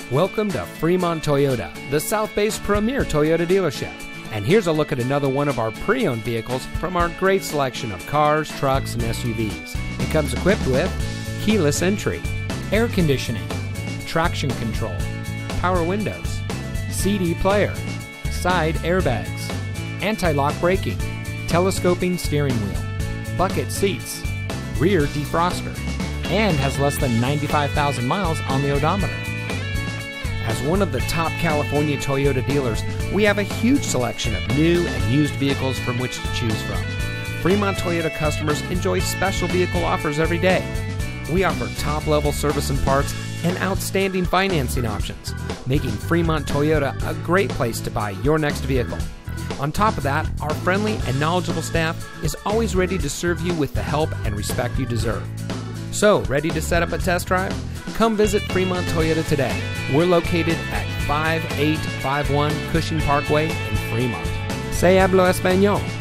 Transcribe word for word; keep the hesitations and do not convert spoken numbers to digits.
Welcome to Fremont Toyota, the South Bay's premier Toyota dealership. And here's a look at another one of our pre-owned vehicles from our great selection of cars, trucks, and S U Vs. It comes equipped with keyless entry, air conditioning, traction control, power windows, C D player, side airbags, anti-lock braking, telescoping steering wheel, bucket seats, rear defroster, and has less than ninety-five thousand miles on the odometer. As one of the top California Toyota dealers, we have a huge selection of new and used vehicles from which to choose from. Fremont Toyota customers enjoy special vehicle offers every day. We offer top-level service and parts and outstanding financing options, making Fremont Toyota a great place to buy your next vehicle. On top of that, our friendly and knowledgeable staff is always ready to serve you with the help and respect you deserve. So, ready to set up a test drive? Come visit Fremont Toyota today. We're located at five eight five one Cushing Parkway in Fremont. Se hablo español.